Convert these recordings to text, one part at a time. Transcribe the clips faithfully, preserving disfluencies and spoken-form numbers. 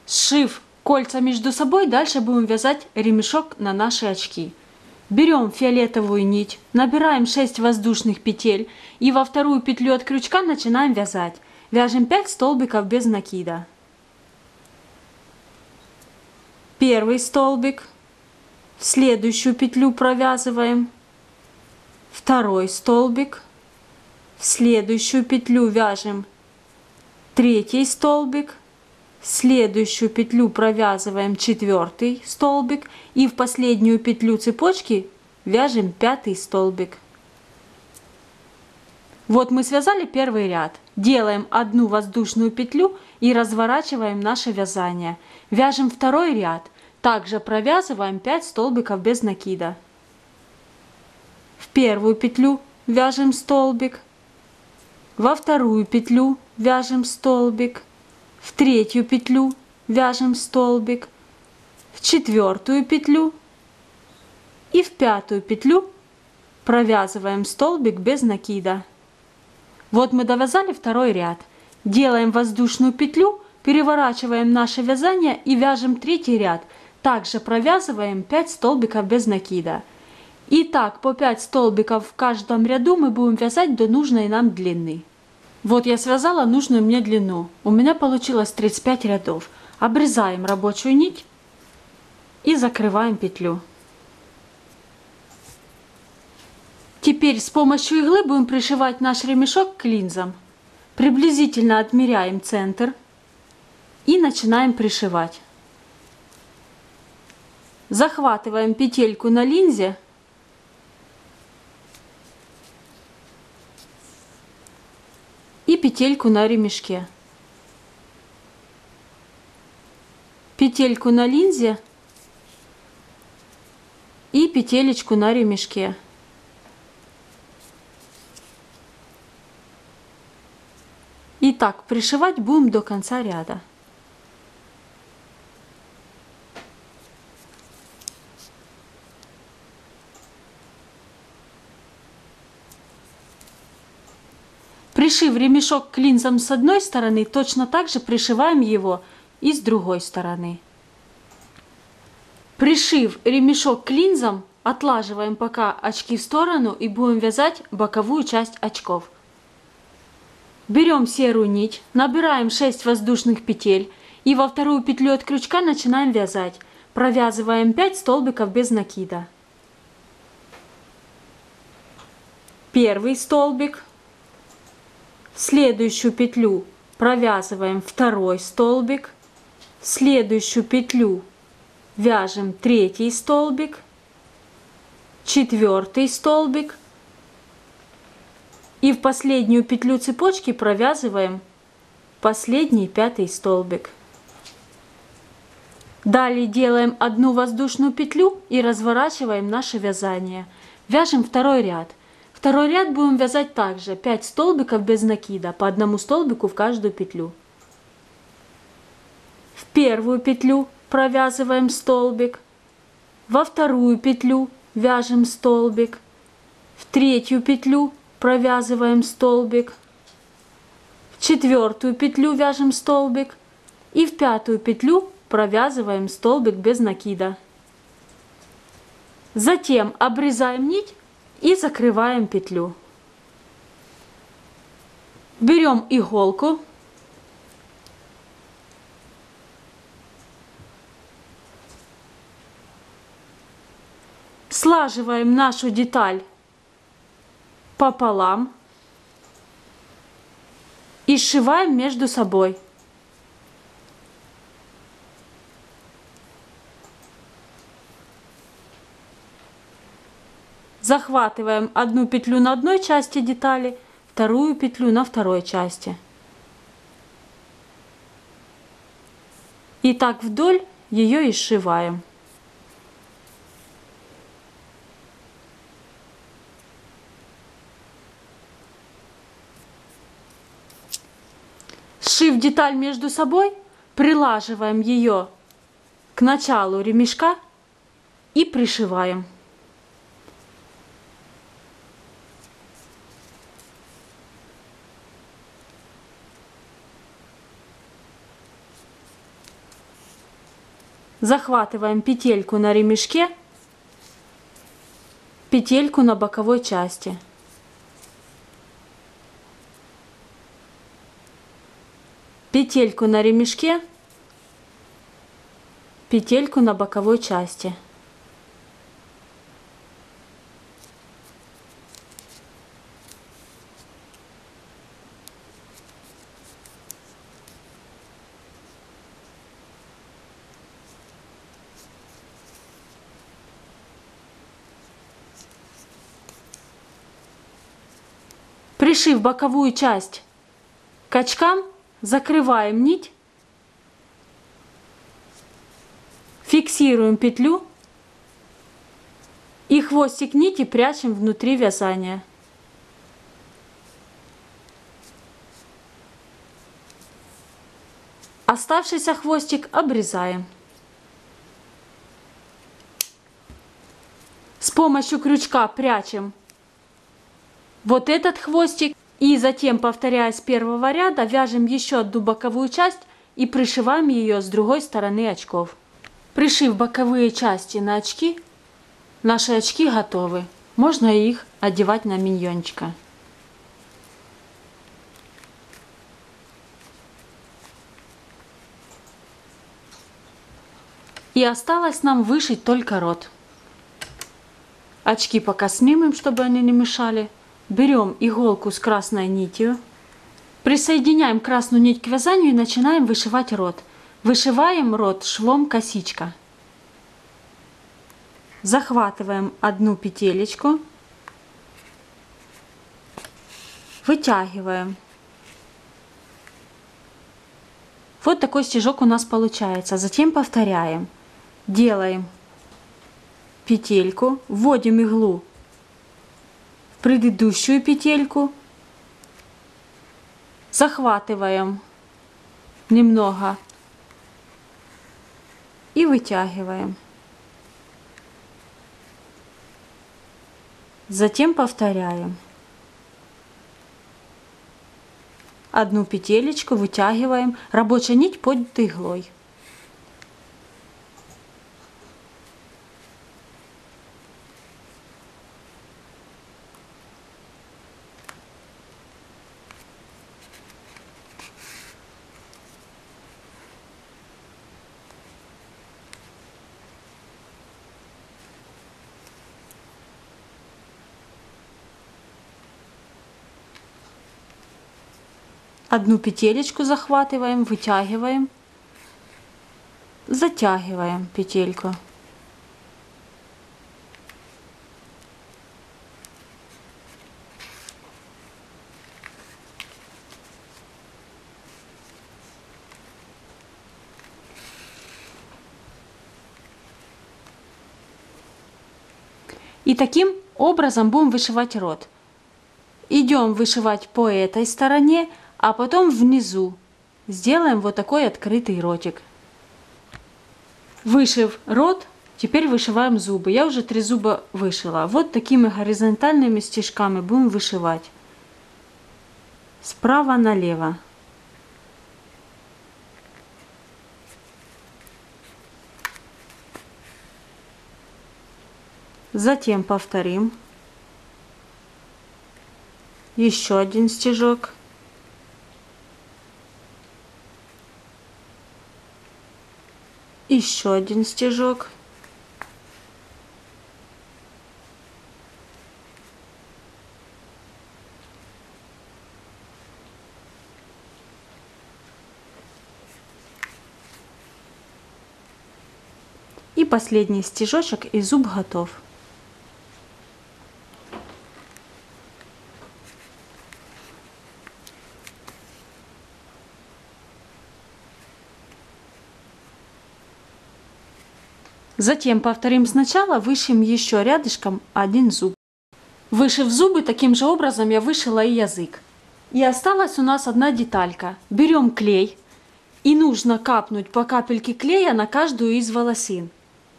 Сшив кольца между собой, дальше будем вязать ремешок на наши очки. Берем фиолетовую нить, набираем шесть воздушных петель и во вторую петлю от крючка начинаем вязать. Вяжем пять столбиков без накида. Первый столбик, в следующую петлю провязываем, второй столбик, в следующую петлю вяжем третий столбик, в следующую петлю провязываем четвертый столбик и в последнюю петлю цепочки вяжем пятый столбик. Вот мы связали первый ряд. Делаем одну воздушную петлю и разворачиваем наше вязание. Вяжем второй ряд. Также провязываем пять столбиков без накида. В первую петлю вяжем столбик. Во вторую петлю вяжем столбик. В третью петлю вяжем столбик. В четвертую петлю и в пятую петлю провязываем столбик без накида. Вот мы довязали второй ряд. Делаем воздушную петлю, переворачиваем наше вязание и вяжем третий ряд. Также провязываем пять столбиков без накида. И так по пять столбиков в каждом ряду мы будем вязать до нужной нам длины. Вот я связала нужную мне длину. У меня получилось тридцать пять рядов. Обрезаем рабочую нить и закрываем петлю. Теперь с помощью иглы будем пришивать наш ремешок к линзам. Приблизительно отмеряем центр и начинаем пришивать. Захватываем петельку на линзе и петельку на ремешке. Петельку на линзе и петелечку на ремешке. И так пришивать будем до конца ряда. Пришив ремешок к линзам с одной стороны, точно так же пришиваем его и с другой стороны. Пришив ремешок к линзам, отлаживаем пока очки в сторону и будем вязать боковую часть очков. Берем серую нить, набираем шесть воздушных петель и во вторую петлю от крючка начинаем вязать. Провязываем пять столбиков без накида. Первый столбик. В следующую петлю провязываем второй столбик. В следующую петлю вяжем третий столбик. Четвертый столбик. И в последнюю петлю цепочки провязываем последний пятый столбик. Далее делаем одну воздушную петлю и разворачиваем наше вязание. Вяжем второй ряд. Второй ряд будем вязать также пять столбиков без накида, по одному столбику в каждую петлю. В первую петлю провязываем столбик. Во вторую петлю вяжем столбик. В третью петлю провязываем столбик, в четвертую петлю вяжем столбик и в пятую петлю провязываем столбик без накида. Затем обрезаем нить и закрываем петлю. Берем иголку, слаживаем нашу деталь пополам и сшиваем между собой. Захватываем одну петлю на одной части детали, вторую петлю на второй части. И так вдоль ее и сшиваем. Сшив деталь между собой, прилаживаем ее к началу ремешка и пришиваем. Захватываем петельку на ремешке, петельку на боковой части. Петельку на ремешке, петельку на боковой части. Пришив боковую часть к очкам, закрываем нить, фиксируем петлю и хвостик нити прячем внутри вязания. Оставшийся хвостик обрезаем. С помощью крючка прячем вот этот хвостик и затем, повторяя с первого ряда, вяжем еще одну боковую часть и пришиваем ее с другой стороны очков. Пришив боковые части на очки, наши очки готовы. Можно их одевать на миньончика. И осталось нам вышить только рот. Очки пока снимем, чтобы они не мешали. Берем иголку с красной нитью, присоединяем красную нить к вязанию и начинаем вышивать рот. Вышиваем рот швом косичка. Захватываем одну петелечку, вытягиваем. Вот такой стежок у нас получается. Затем повторяем. Делаем петельку, вводим иглу в предыдущую петельку, захватываем немного и вытягиваем. Затем повторяем. Одну петелечку вытягиваем, рабочая нить под иглой. Одну петелечку захватываем, вытягиваем, затягиваем петельку. И таким образом будем вышивать рот. Идем вышивать по этой стороне, а потом внизу сделаем вот такой открытый ротик. Вышив рот, теперь вышиваем зубы. Я уже три зуба вышила. Вот такими горизонтальными стежками будем вышивать. Справа налево. Затем повторим. Еще один стежок. Еще один стежок. И последний стежочек, и зуб готов. Затем повторим сначала, вышьем еще рядышком один зуб. Вышив зубы, таким же образом я вышила и язык. И осталась у нас одна деталька. Берем клей и нужно капнуть по капельке клея на каждую из волосин.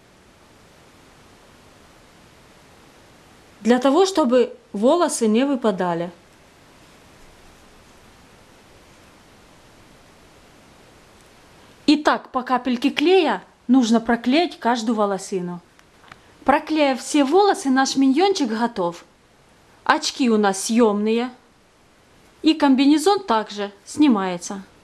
Для того, чтобы волосы не выпадали. И так по капельке клея нужно проклеить каждую волосину. Проклеив все волосы, наш миньончик готов. Очки у нас съемные. И комбинезон также снимается.